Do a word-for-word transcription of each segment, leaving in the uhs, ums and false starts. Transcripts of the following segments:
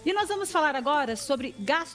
E nós vamos falar agora sobre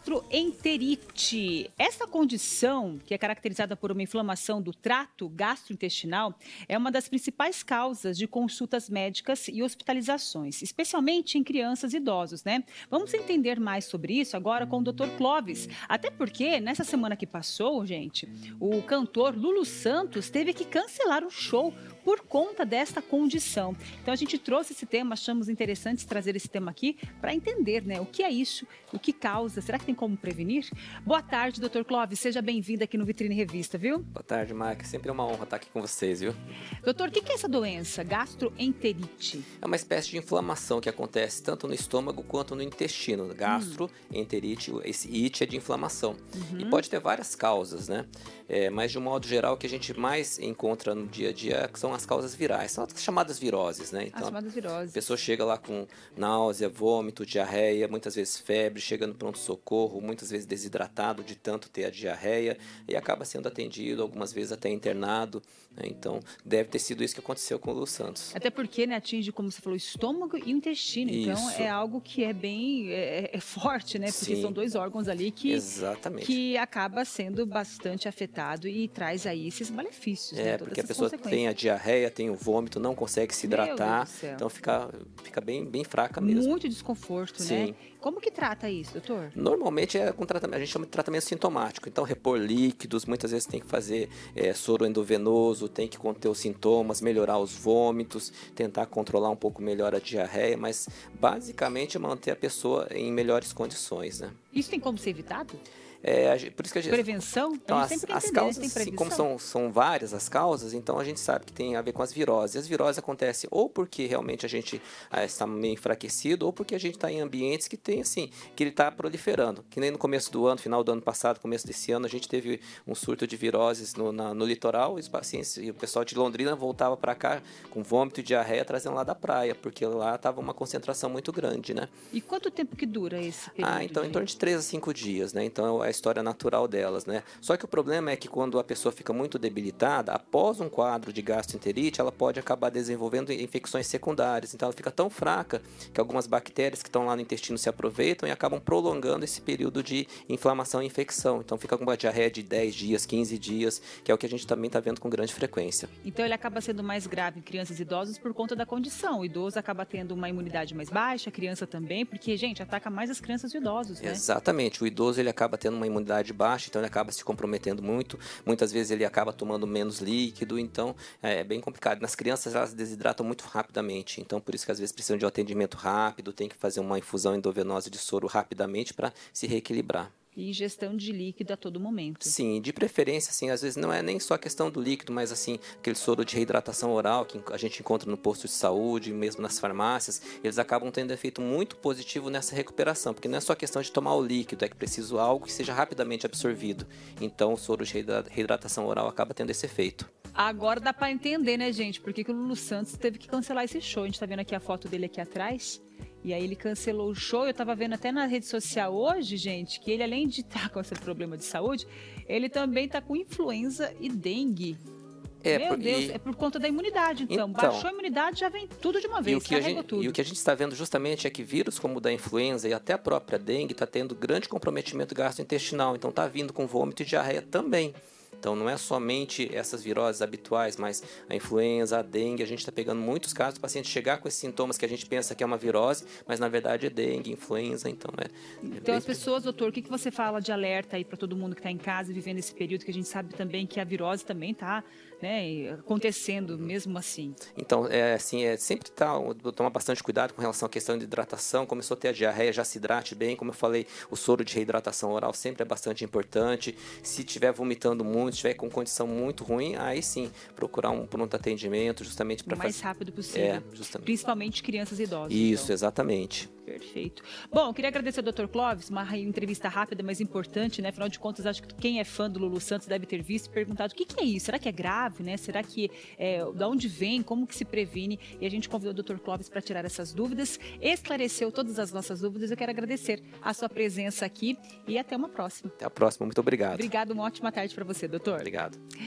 gastroenterite. Essa condição, que é caracterizada por uma inflamação do trato gastrointestinal, é uma das principais causas de consultas médicas e hospitalizações, especialmente em crianças e idosos, né? Vamos entender mais sobre isso agora com o doutor Clóvis. Até porque, nessa semana que passou, gente, o cantor Lulu Santos teve que cancelar o show por conta desta condição. Então, a gente trouxe esse tema, achamos interessante trazer esse tema aqui para entender, né, o que é isso, o que causa, será que tem como prevenir? Boa tarde, doutor Clóvis, seja bem-vindo aqui no Vitrine Revista, viu? Boa tarde, Marca, sempre é uma honra estar aqui com vocês, viu? Doutor, o que é essa doença, gastroenterite? É uma espécie de inflamação que acontece tanto no estômago quanto no intestino. Gastroenterite, esse it é de inflamação. Uhum. E pode ter várias causas, né? É, mas de um modo geral, o que a gente mais encontra no dia a dia são as causas virais, são as chamadas viroses, né? Então, as chamadas viroses. A pessoa chega lá com náusea, vômito, diarreia, muitas vezes febre, chega no pronto-socorro, muitas vezes desidratado de tanto ter a diarreia e acaba sendo atendido, algumas vezes até internado, né? Então, deve ter sido isso que aconteceu com o Lulu Santos. Até porque, né, atinge, como você falou, o estômago e o intestino. Isso. Então, é algo que é bem é, é forte, né? Porque Sim. são dois órgãos ali que, Exatamente. que acaba sendo bastante afetado e traz aí esses malefícios. É, né, porque a pessoa tem a diarreia, tem o vômito, não consegue se hidratar, então fica, fica bem, bem fraca mesmo. Muito desconforto, Sim. né? Como que trata isso, doutor? Normalmente é com tratamento, a gente chama de tratamento sintomático, então repor líquidos, muitas vezes tem que fazer é, soro endovenoso, tem que conter os sintomas, melhorar os vômitos, tentar controlar um pouco melhor a diarreia, mas basicamente manter a pessoa em melhores condições, né? Isso tem como ser evitado? É, por isso que a gente... Prevenção? Então, a gente as, as entender, causas, né? assim, como são, são várias as causas, então a gente sabe que tem a ver com as viroses. E as viroses acontecem ou porque realmente a gente ah, está meio enfraquecido, ou porque a gente está em ambientes que tem, assim, que ele está proliferando. Que nem no começo do ano, final do ano passado, começo desse ano, a gente teve um surto de viroses no, na, no litoral, e os pacientes, e o pessoal de Londrina voltava para cá com vômito e diarreia, trazendo lá da praia, porque lá estava uma concentração muito grande, né? E quanto tempo que dura esse período? Ah, então de... em torno de três a cinco dias, né? Então é a história natural delas, né? Só que o problema é que quando a pessoa fica muito debilitada, após um quadro de gastroenterite, ela pode acabar desenvolvendo infecções secundárias. Então ela fica tão fraca que algumas bactérias que estão lá no intestino se aproveitam e acabam prolongando esse período de inflamação e infecção. Então fica com uma diarreia de dez dias, quinze dias, que é o que a gente também está vendo com grande frequência. Então ele acaba sendo mais grave em crianças e idosos por conta da condição. O idoso acaba tendo uma imunidade mais baixa, a criança também, porque, gente, ataca mais as crianças e idosos, né? Exatamente. O idoso ele acaba tendo uma imunidade baixa, então ele acaba se comprometendo muito, muitas vezes ele acaba tomando menos líquido, então é bem complicado. Nas crianças elas desidratam muito rapidamente, então por isso que às vezes precisam de um atendimento rápido, tem que fazer uma infusão endovenosa de soro rapidamente para se reequilibrar. E ingestão de líquido a todo momento. Sim, de preferência, assim, às vezes não é nem só a questão do líquido, mas assim, aquele soro de reidratação oral que a gente encontra no posto de saúde, mesmo nas farmácias, eles acabam tendo efeito muito positivo nessa recuperação, porque não é só questão de tomar o líquido, é que preciso algo que seja rapidamente absorvido. Então o soro de reidratação oral acaba tendo esse efeito. Agora dá para entender, né, gente, porque que o Lulu Santos teve que cancelar esse show. A gente tá vendo aqui a foto dele aqui atrás. E aí ele cancelou o show. Eu tava vendo até na rede social hoje, gente, que ele, além de estar com esse problema de saúde, ele também tá com influenza e dengue. É, Meu por, Deus, e... é por conta da imunidade, então. então. Baixou a imunidade, já vem tudo de uma vez, e o que carrega a gente, tudo. E o que a gente está vendo justamente é que vírus como o da influenza e até a própria dengue está tendo grande comprometimento gastrointestinal. Então tá vindo com vômito e diarreia também. Então não é somente essas viroses habituais, mas a influenza, a dengue, a gente está pegando muitos casos do paciente chegar com esses sintomas que a gente pensa que é uma virose, mas na verdade é dengue, influenza, então é... Então é as pessoas, doutor, o que você fala de alerta aí para todo mundo que está em casa e vivendo esse período, que a gente sabe também que a virose também está, né, acontecendo mesmo assim? Então, é assim, é, sempre tá, tomar bastante cuidado com relação à questão de hidratação. Começou a ter a diarreia, já se hidrate bem, como eu falei, o soro de reidratação oral sempre é bastante importante. Se estiver vomitando muito, estiver com condição muito ruim, aí sim, procurar um pronto atendimento, justamente para fazer... O mais faz... rápido possível, é, justamente. Principalmente crianças e idosos. Isso, então. Exatamente. Perfeito. Bom, eu queria agradecer ao doutor Clóvis, uma entrevista rápida, mas importante, né? Afinal de contas, acho que quem é fã do Lulu Santos deve ter visto e perguntado o que, que é isso? Será que é grave, né? Será que, é, de onde vem? Como que se previne? E a gente convidou o doutor Clóvis para tirar essas dúvidas, esclareceu todas as nossas dúvidas. Eu quero agradecer a sua presença aqui e até uma próxima. Até a próxima, muito obrigado. Obrigado, uma ótima tarde para você, doutor. Obrigado.